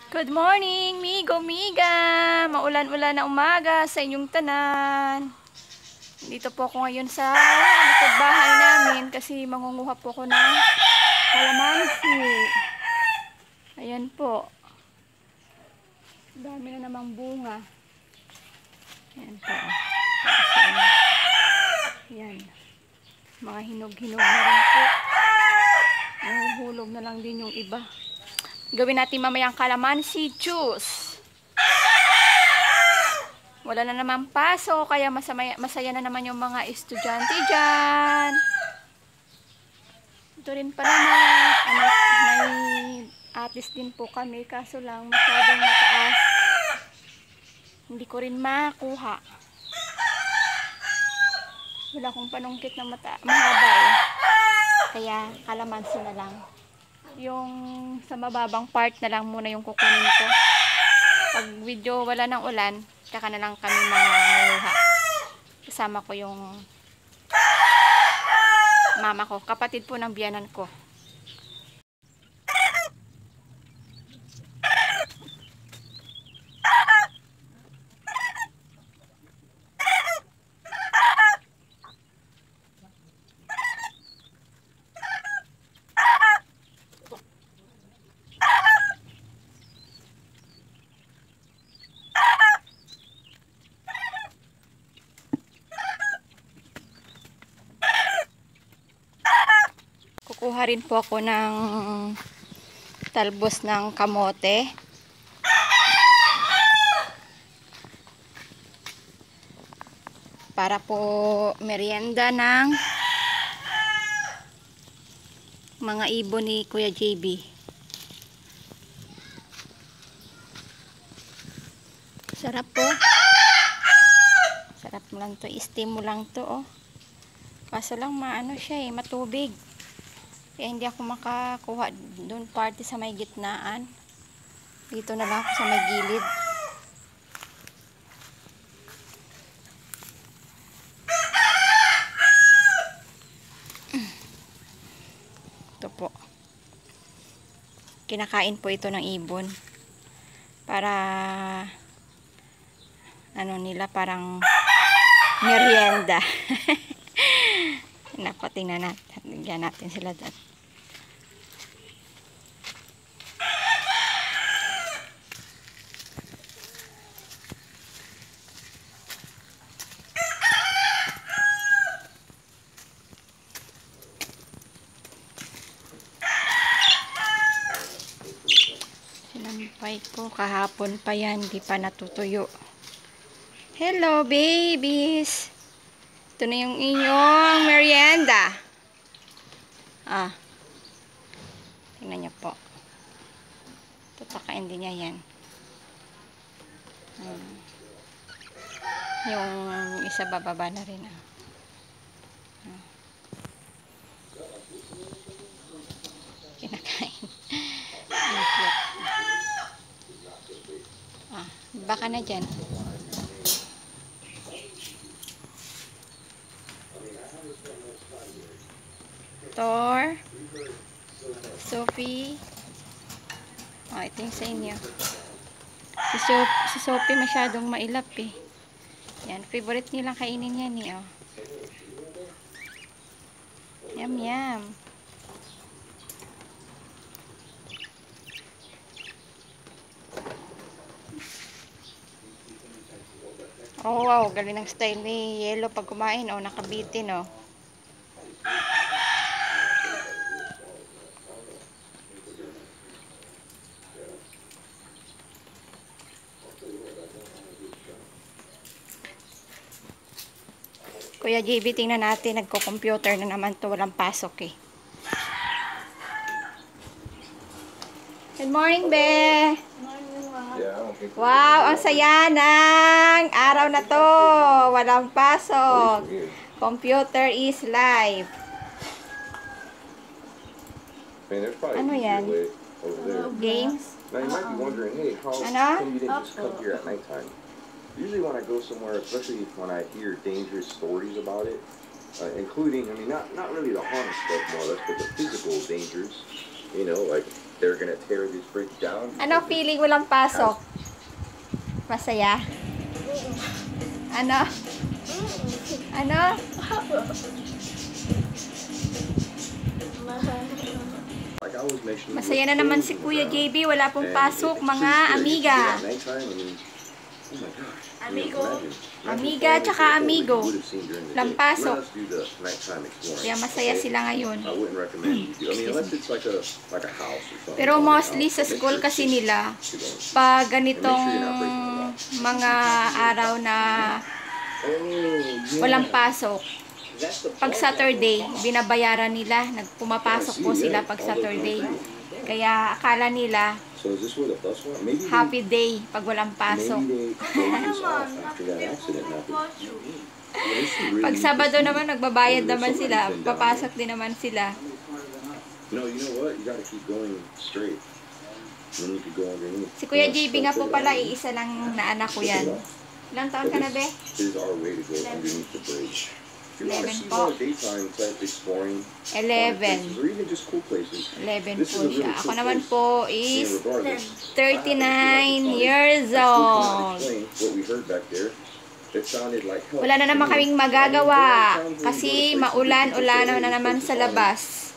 Good morning, migo, miga! Maulan-ulan na umaga sa inyong tanan. Dito po ako ngayon sa likod bahay namin kasi mangunguha po ako ng kalamansi. Ayan po. Dami na namang bunga. Ayan po. Ayan. Mga hinog-hinog na rin po. Nahuhulog na lang din yung iba. Gawin natin mamayang kalamansi juice. Wala na naman paso, kaya masaya na naman yung mga estudyante dyan. Ito rin pala may atis din po kami, kaso lang masyadong mataas. Hindi ko rin makuha. Wala akong panungkit na mahaba eh. Kaya kalamansi na lang. Yung sa mababang part na lang muna yung kukunin ko. Pag video wala ng ulan, tsaka na lang kami manguha. Kasama ko yung mama ko, kapatid po ng biyanan ko. Kukuha rin po ako ng talbos ng kamote. Para po merienda ng mga ibon ni Kuya JB. Sarap po. Sarap mo lang to. I-steam mo lang to, oh. Kaso lang maano siya eh, matubig. Kaya hindi ako makakuha doon party sa may gitnaan. Dito na lang ako sa may gilid. Ito po. Kinakain po ito ng ibon. Para ano nila, parang merienda. Napatingnan natin. Bigyan natin sila dyan. Sinampay ko. Kahapon pa yan. Di pa natutuyo. Hello, babies! Ito na yung inyong merienda. Ah. Tingnan niyo po. Tutakain din niya yan. Yung isa bababa na rin. Kinakain. Baka na dyan. Thor, Sophie. Oh, ito yung sa inyo. Si Sophie masyadong mailap eh. Yan, favorite nilang kainin yan eh, oh. Yum, yum. Oh, wow, galing ng style ni Yellow pag kumain, oh, nakabitin, oh. Kuya JB, tingnan natin, nagko-computer na naman to, walang pasok eh. Good morning, Be! Wow, ang saya ng araw na to. Walang pasok. Computer is live. Ano yan? Games? Ano? Usually when I go somewhere, especially when I hear dangerous stories about it, including, I mean, not really the harm stuff more or less, but the physical dangers, you know, like they're gonna tear this bridge down. Ano feeling walang pasok? Masaya? Ano? Ano? Like I was mentioning, Masaya na naman si Kuya JB. Wala pong pasok, mga amiga. Amiga tsaka amigo. Walang pasok. Kaya masaya sila ngayon. Pero mostly sa school kasi nila, pag ganitong mga araw na walang pasok, pag Saturday, binabayaran nila. Pumapasok po sila pag Saturday. Kaya akala nila happy day pag walang pasok. Pag Sabado naman, nagbabayad naman sila. Papasok din naman sila. Si Kuya JB nga po pala, iisa lang na anak ko yan. Ilang taon ka na, be? 11 po. 11. 11 po siya. Ako naman po is 39 years old. Wala na naman kaming magagawa kasi maulan-ulan na naman sa labas.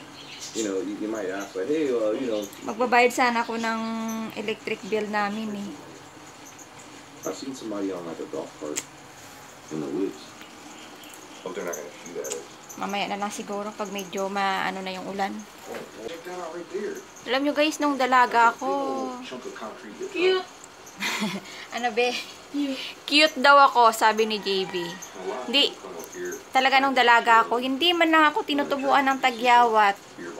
Magbabayad sana ako ng electric bill namin eh. I've seen somebody on like a golf cart in the woods. Oh, they're not gonna see that. Mamaya na lang siguro pag medyo maano na yung ulan. Alam nyo guys, nung dalaga ako. Cute! Ano be? Cute daw ako, sabi ni JB. Hindi. Talaga nung dalaga ako, hindi man lang ako tinutubuan ng tagyawat.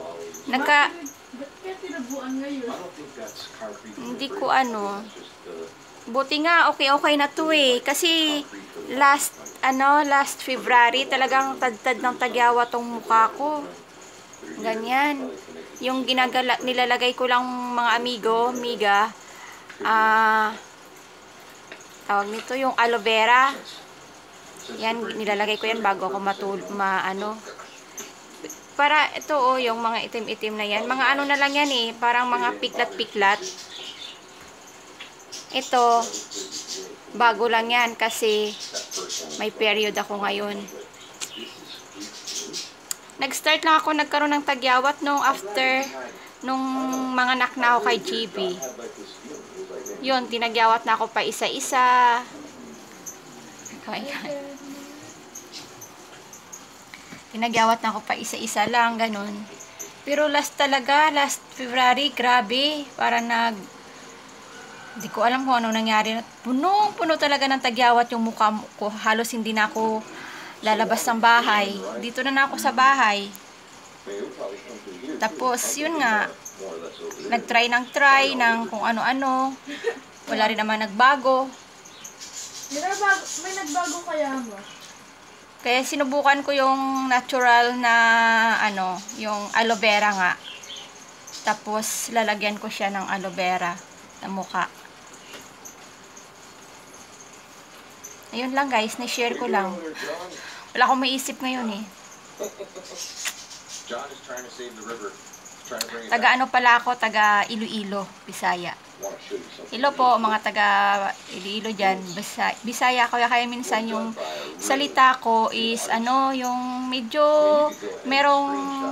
Hindi ko ano. Buti nga, okay na to eh. Kasi last February, talagang tad-tad ng tagyawa tong mukha ko. Ganyan. Yung nilalagay ko lang mga miga, tawag nito, yung aloe vera. Yan, nilalagay ko yan bago ako para ito oh, yung mga itim-itim na yan. Mga ano na lang yan eh, parang mga piklat-piklat. Ito, bago lang yan kasi may period ako ngayon. Nag-start lang ako nagkaroon ng tagyawat nung nung mga anak na ako kay GB. Yun, tinagyawat na ako pa isa-isa. Tinagyawat na ako pa isa-isa lang, ganun. Pero last February, grabe, parang hindi ko alam kung ano nangyari. Punong-puno talaga ng tagyawat yung mukha ko. Halos hindi na ako lalabas ng bahay. Dito na ako sa bahay. Tapos, yun nga. Nag-try ng kung ano-ano. Wala rin naman nagbago. May nagbago kaya mo? Kaya sinubukan ko yung natural na yung aloe vera nga. Tapos, lalagyan ko siya ng aloe vera na mukha. Ayun lang guys, na-share ko lang. Wala akong maisip ngayon eh. Taga ano pala ako, taga Iloilo, Bisaya. Hello po, mga taga Iloilo dyan. Bisaya, kaya minsan yung salita ko is yung medyo merong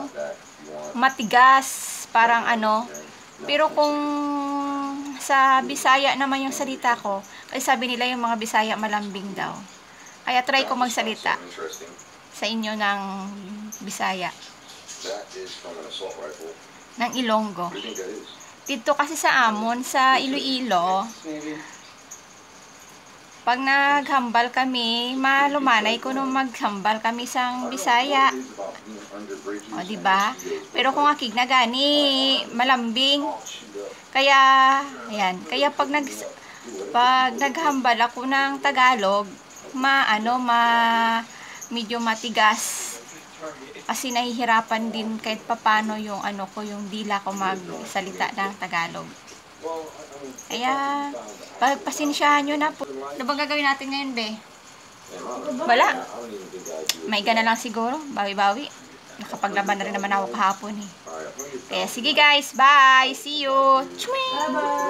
matigas, parang pero kung sa Bisaya naman yung salita ko, kasi sabi nila yung mga Bisaya malambing daw. Kaya try ko magsalita sa inyo ng Bisaya. Ng Ilonggo. Dito kasi sa Amon, sa Iloilo, pag naghambal kami, malumanay ko nung maghambal kami sa Bisaya. O, diba? Pero kung akig na gani, malambing. Kaya, ayan. Kaya pag naghambal ako ng Tagalog, medyo matigas. Kasi nahihirapan din kahit papano yung yung dila ko magsalita ng Tagalog. Kaya, pasensyahan nyo na po. Ano bang gagawin natin ngayon, be? Wala. May gana lang siguro. Bawi-bawi. Nakapaglaban na rin naman ako kahapon eh. All right, I'm gonna get Kaya sige guys, bye! See you! Chwing!